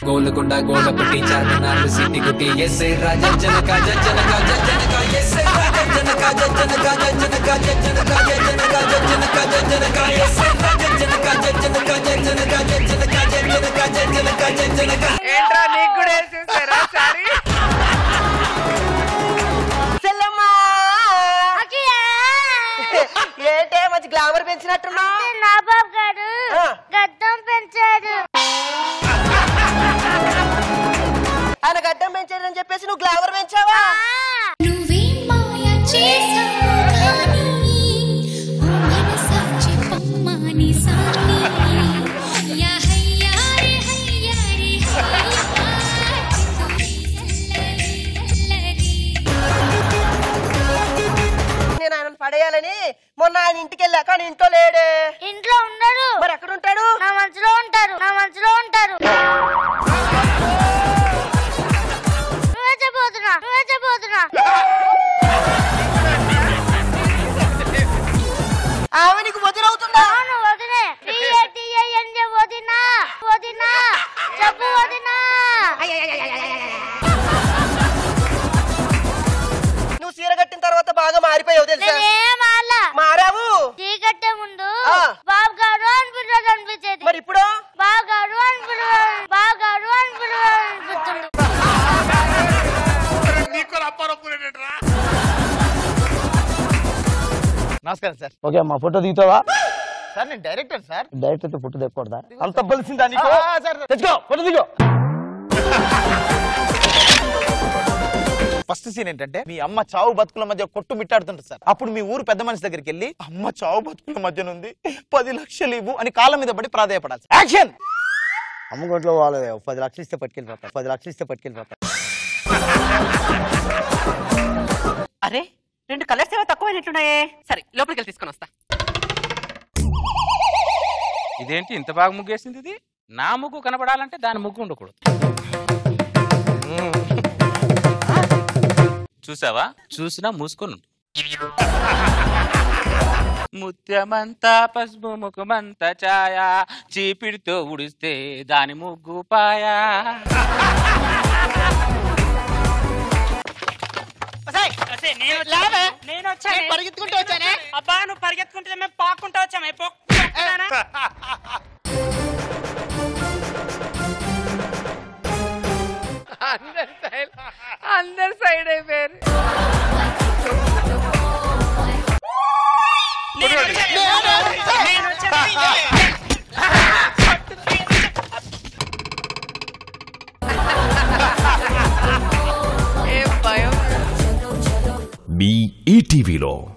గోలకొండ గోలపట్టి చార్మినార్ సిటీ గుట్టి ఎస్ఏ రాజా జనక జనక జనక ఎస్ఏ రాజా జనక జనక జనక జనక జనక జనక జనక ఎస్ఏ రాజా జనక జనక జనక జనక జనక జనక జనక ఏంట్రా నీకు కూడా వేసేసారా సారీ సెల్లమ్మా ఏంటే మంచి గ్లామర్ పెంచినట్టున్నా నా బాబు గారు గడ్డం పెంచాడు ఆయన గడ్డం పెంచాడని చెప్పేసి నువ్వు గ్లామర్ పెంచావా నేను ఆయన పడేయాలని మొన్న ఆయన ఇంటికి వెళ్ళా కానీ ఇంట్లో లేడే ఇంట్లో ఉండడు మరి ఎక్కడ ఉంటాడు నా మనసులో ఉంటారు నా మనసులో ఉంటారు నువ్వే చెప్పబోతున్నా ఆమె నీకు వదిలవుతుందా అవును వదినే వదినా వదినా చెప్పు వదినా నువ్వు చీర కట్టిన తర్వాత బాగా మారిపోయావు తెలుసా మారావు చీ కట్టే ముందు బాబు గారు అనిపించేది మరి ఇప్పుడు బాబు గారు అనిపిస్తుంది నమస్కారం సార్. ఓకే అమ్మా ఫోటో దిగుతావా సార్ నేను డైరెక్టర్ సార్. డైరెక్ట్ అయితే ఫోటో దిగకూడదా అంత బలిసిందా నీకు సార్ తెచ్చుకో ఫోటో దిగో ఫస్ట్ సీన్ ఏంటంటే మీ అమ్మ చావు బతుకుల మధ్య కొట్టు మిట్టాడుతుంటారు సార్. అప్పుడు మీ ఊరు పెద్ద మనిషి దగ్గరికి వెళ్ళి అమ్మ చావు బతుకుల మధ్య నుండి 10 లక్షలు ఇవ్వు అని కాళ్ళ మీద పడి ప్రాధాయపడాలి. యాక్షన్. అమ్మ గొంట్లో వాళ్ళు 10 లక్షలు ఇస్తే పట్టుకెళ్ళిపోతా అరే 2 కలర్స్ ఏవో తక్కువైనట్టున్నాయే. సరే లోపలికి వెళ్ళి తీసుకొని వస్తా. ఇదేంటి ఇంత బాగా ముగ్గేసింది? ఇది నా ముగ్గు కనబడాలంటే దాని ముగ్గు ఉండకూడదు. చూసావా? చూసినా మూసుకొని ముత్యమంతా పసుపు ముఖమంతా ఛాయా చీపిడితో ఉడిస్తే దాని ముగ్గు పాయా. నేను వచ్చాను పరిగెత్తుకుంటూ వచ్చానే. అబ్బా నువ్వు పరిగెత్తుకుంటే మేము పాక్కుంటూ వచ్చామే. అందరు సైడ్ అయిపోయారు. మీ ఈటీవీలో